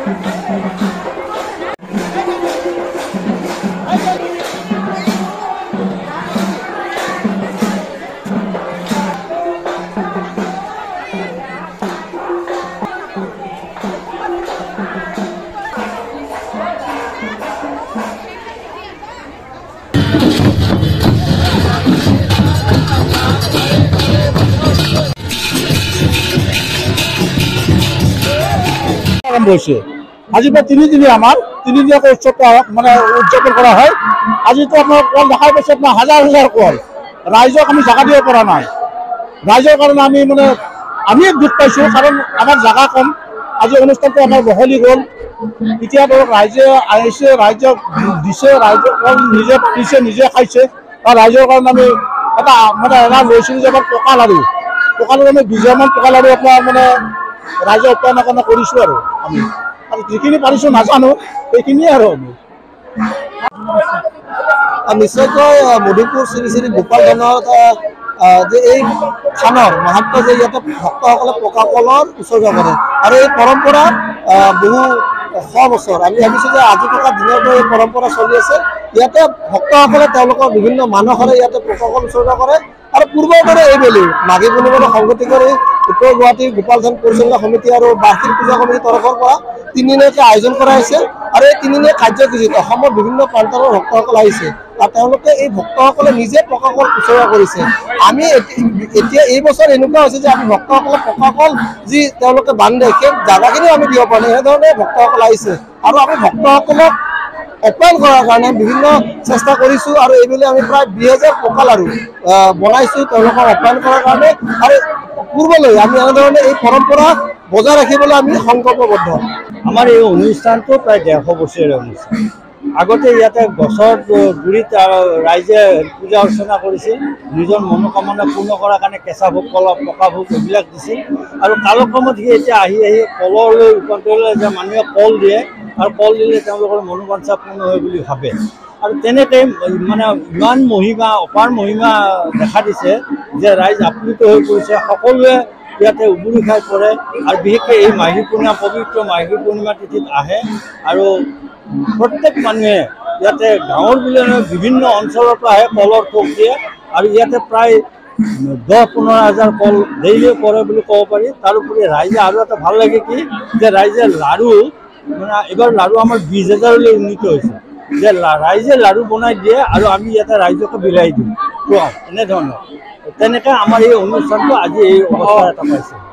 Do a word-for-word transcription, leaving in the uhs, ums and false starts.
আজি প্রায় তিনি দিনে আমার তিনিদিনীয়া উৎসবটা মানে উদযাপন করা হয়। আজি তো আপনার কল দেখার পাশে আপনার হাজার হাজার কল রাইজক আমি জায়গা দিব পৰা নাই। রাইজৰ কারণে আমি মানে আমি দুঃখ পাইছো, কারণ আমার জায়গা কম। আজি অনুষ্ঠানটো আমার বহলি গল, এতিয়া ধরক রাইজে আহিছে, রাইজক দিছে, রাইজক কল নিজে পাতিছে, নিজে খাইছে। আর রাইজৰ কারণে আমি এটা মানে এটা লৈছিলো যে আমার পকা লাড়ু পকা লাড়ু আমি বিজয়মান পকা লাড়ু আপনার মানে রাইজৰ উৎপাদনৰ কাৰণে কৰিছো। আৰু আমি আৰু যিখিনি পাৰিছো নাজানো সেইখিনিয়ে আৰু আমি নিশ্চয়কৈ মধুপুৰ শ্ৰী শ্ৰী গোপাল ধনৰ যে এই থানৰ মাহাত্ম্য যে ইয়াতে ভক্তসকলে পকা কলৰ উৎসৰ্গা কৰে আৰু এই পৰম্পৰা বহু শ বছৰ আমি ভাবিছোঁ যে আজি থকা দিনতো এই পৰম্পৰা চলি আছে। ইয়াতে ভক্তসকলে তেওঁলোকৰ বিভিন্ন মানসৰে ইয়াতে পকা কল উৎসৰ্গা কৰে আৰু পূৰ্বৰ দৰে এইবেলি মাঘী পূৰ্ণিমাৰ সংগতি কৰি উত্তৰ গুৱাহাটী গোপাল ধান পৰিচালনা সমিতি আৰু বাৰ্ষিক পূজা কমিটিৰ তৰফৰ পৰা তিনিদিনীয়াকৈ আয়োজন কৰা হৈছে। আৰু এই তিনিদিনীয়া কাৰ্যসূচীত অসমৰ বিভিন্ন প্ৰান্তৰ ভক্তসকল আহিছে আৰু তেওঁলোকে এই ভক্তসকলে নিজে পকা কল উৎসৰ্গা কৰিছে। আমি এতিয়া এই বছৰ এনেকুৱা হৈছে যে আমি ভক্তসকলে পকা কল যি তেওঁলোকে বান্ধে সেই জাগাখিনিও আমি দিব পৰা নাই, সেইধৰণে ভক্তসকল আহিছে। আৰু আমি ভক্তসকলক আপ্যায়ন কৰাৰ কাৰণে বিভিন্ন চেষ্টা কৰিছোঁ আৰু এইবেলি আমি প্ৰায় দুই হাজাৰ পকা লাড়ু বনাইছোঁ তেওঁলোকক আপ্যায়ন কৰাৰ কাৰণে। আৰু পূৰ্বলৈ আমি এনেধৰণে এই পৰম্পৰা বজাই ৰাখিবলৈ আমি সংকল্পবদ্ধ। আমাৰ এই অনুষ্ঠানটো প্ৰায় ডেৰশ বছৰীয়া অনুষ্ঠান। আগতে ইয়াতে গছৰ গুৰিত ৰাইজে পূজা অৰ্চনা কৰিছিল, নিজৰ মনোকামনা পূৰ্ণ কৰাৰ কাৰণে কেঁচা ভোগ, কল পকা ভোগ এইবিলাক দিছিল। আৰু কালক্ৰমত সি এতিয়া আহি আহি কললৈ ৰূপান্তৰ হ'লে যে মানুহে কল দিয়ে আৰু কল দিলে তেওঁলোকৰ মনোবাঞ্ছা পূৰ্ণ হয় বুলি ভাবে। আৰু তেনেকৈ মানে ইমান মহিমা অপাৰ মহিমা দেখা দিছে যে ৰাইজ আপ্লুত হৈ পৰিছে। সকলোৱে ইয়াতে উবুৰি খাই পৰে আৰু বিশেষকৈ এই মাঘী পূৰ্ণিমা পবিত্ৰ মাঘী পূৰ্ণিমা তিথিত আহে। আৰু প্ৰত্যেক মানুহে ইয়াতে গাঁৱৰ বুলি বিভিন্ন অঞ্চলৰ পৰা আহে, কলৰ থোক দিয়ে। আৰু ইয়াতে প্ৰায় দহ পোন্ধৰ হাজাৰ কল ডেইলি পৰে বুলি ক'ব পাৰি। তাৰোপৰি ৰাইজে আৰু এটা ভাল লাগে কি যে ৰাইজে লাড়ু মানে এইবাৰ লাড়ু আমাৰ বিছ হাজাৰলৈ উন্নীত হৈছে, যে ৰাইজে লাড়ু বনাই দিয়ে আৰু আমি ইয়াতে ৰাইজকে বিলাই দিওঁ খুৱাওঁ, এনেধৰণৰ। তেনেকৈ আমাৰ এই অনুষ্ঠানটো আজি এই অৱস্থা এটা পাইছে।